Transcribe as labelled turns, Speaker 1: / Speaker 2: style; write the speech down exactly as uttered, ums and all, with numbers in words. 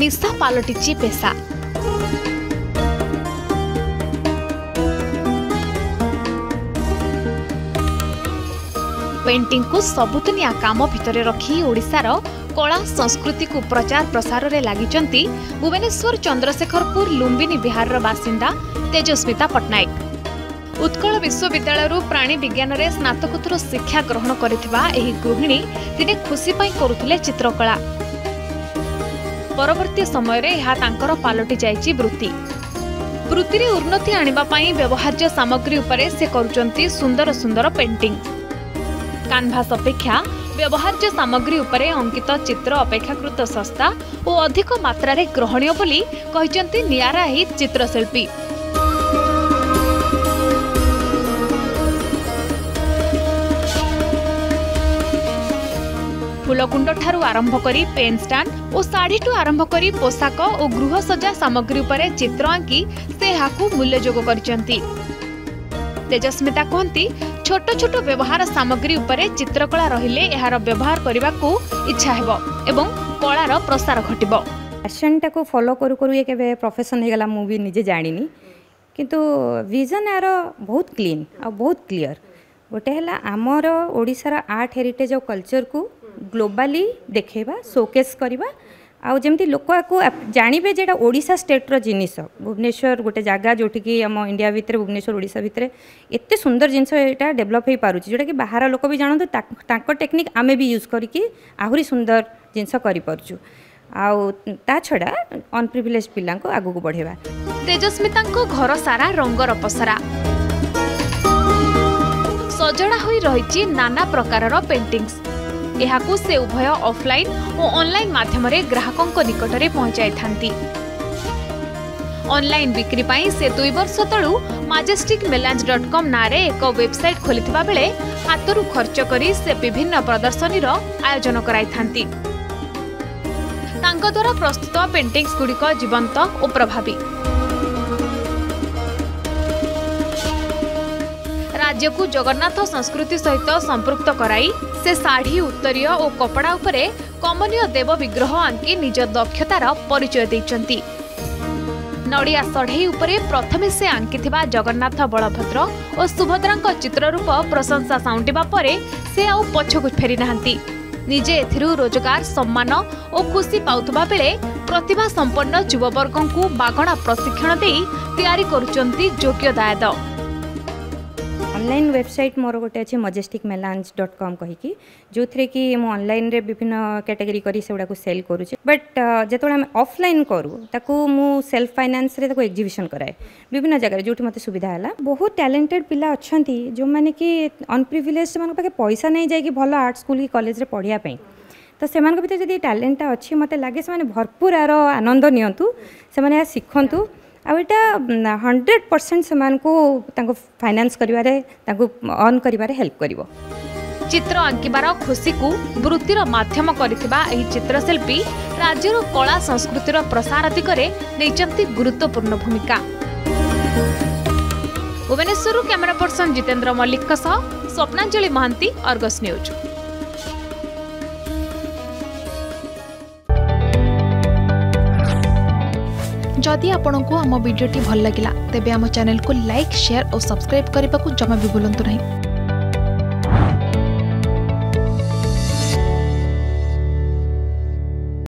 Speaker 1: निशा पालटिची पेशा। पेंटिंग को सबुदिनिया काम भितर रखी ओडिशार कला संस्कृति को प्रचार प्रसार रे लागिचंती भुवनेश्वर चंद्रशेखरपुर लुम्बिनी बिहार बासिंदा तेजस्मिता पट्टनायक। उत्कल विश्वविद्यालय प्राणी विज्ञान रे स्नातकोत्तर शिक्षा ग्रहण करिथिबा एही गृहिणी दिने खुशी पाई करुथिले चित्रकला। परवर्ती समय रे यहा तांकर पालटी जायछि वृत्ति। वृत्ति रे उन्नति आनिबा पाई व्यवहार्य सामग्री उपरे से करूचंती सुंदर सुंदर पेंटिंग। कानभास अपेक्षा व्यवहार्य सामग्री उपरे अंकित चित्र अपेक्षाकृत सस्ता और अधिक मात्रा रे ग्रहणीय बोली कहिचंती नियारा ही चित्रशिल्पी। फूलकुंड ठारू आरंभ करी पेन स्टांड और साड़ी टू आरंभ करी पोशाक और गृह सजा सामग्री उपरे चित्र आंकी से हाकु मूल्ययोग करचंती। तेजस्मिता कहती छोट छोट व्यवहार सामग्री उपरे चित्रकला रहिले एहार व्यवहार करने को इच्छा हेबो एवं कलार प्रसार घटिबो।
Speaker 2: पैशन टाको फॉलो करू करू एक प्रोफेशन हो गला मु भी निजे जानिनी किंतु विजन यार बहुत क्लीन आ बहुत क्लियर। गोटे है आमर ओडिशार आर्ट हेरिटेज और कल्चर को ग्लोबाली देखेबा शोकेस करबा आउ जमती लोक को जानिबे जेटा ओडिशा स्टेट रो जिनिस। भुवनेश्वर गोटे जगह जोठी कि आम इंडिया भितर भुवनेश्वर ओडिशा भितर एते सुंदर जिनस एटा डेवलप हो पारुची जोटा कि बाहर लोक भी जानते तांको टेक्निक आमे भी यूज करिकि आहुरी सुंदर जिनस करि परचु आउ ता छडा अनप्रिविलेज पिला को आगु को बढ़ेबा।
Speaker 1: तेजस्मिता को घर सारा रंगर पसरा सजड़ा होई रहिछि नाना प्रकारर पेंटिंग्स। एहाकु से उभय ऑफलाइन और ऑनलाइन माध्यम रे ग्राहकों को निकट रे पहुंचाई थांती। ऑनलाइन बिक्री पाई से दुई वर्ष तळु मैजेस्टिक मेलांज डॉट कॉम नारे एक वेबसाइट खोलिथिबा बेले हातरु खर्च करी से विभिन्न प्रदर्शनी रो आयोजन कराई थांती। तांको द्वारा प्रस्तुत पेंटिंग्स गुड़िक जीवंत और प्रभावी। राज्य को जगन्नाथ संस्कृति सहित संपृक्त कराई से साड़ी उत्तरीय और कपड़ा उपरे कमनीय देव विग्रह आंकी निज दक्षतार परिचय दैछंती। नड़िया सढ़ई उपरे प्रथमे से आंकिथिबा जगन्नाथ बलभद्र और सुभद्रा चित्ररूप प्रशंसा साउंटिबा परे से आउ पछकु फेरी नाहंती। निजे एथिरु रोजगार सम्मान और खुशी पाउथबा बेले प्रतिभा संपन्न युववर्गों को बागणा प्रशिक्षण देई तैयारी करुचंती योग्य दायद।
Speaker 2: ऑनलाइन वेबसाइट मोर गोटे अच्छे मजेस्टिक मेलांज डॉट कॉम कहीकि जो थे कि मु ऑनलाइन रे विभिन्न कैटेगरी करी से गुड़ा सेल करुचे बट जो आम ऑफलाइन करूँ ताकू मु सेल्फ फाइनेंस रे ताको एग्जिबिशन कराए विभिन्न जगह जो मत सुविधा है। बहुत टैलेंटेड पिला अच्छा जो मैंने कि अनप्रिविलेज से पाखे पैसा नहीं जाए भल आर्ट स्कूल की कॉलेज रे पढ़ाई तो से भर जब टैलेंटा अच्छी मत लगे से भरपूर यार आनंद नियंतु से शिखंतु आटा हंड्रेड परसेंट से फाइनेंस करिवारे अर्न करिवारे हेल्प करिवो।
Speaker 1: चित्र आंकिबार खुशी को वृत्तिर माध्यम करिथिबा एही चित्रशिल्पी राज्यर कला संस्कृतिर प्रसार दिगरे नेचंती गुरुत्वपूर्ण भूमिका। भुवनेश्वर कैमरा पर्सन जितेंद्र मल्लिक सह स्वप्नांजलि महांती, अर्गस न्यूज। जदि आपंक आम भिडी भल लगा तेब आम चैनल को लाइक शेयर और सब्सक्राइब करने को जमा भी भूलु नहीं।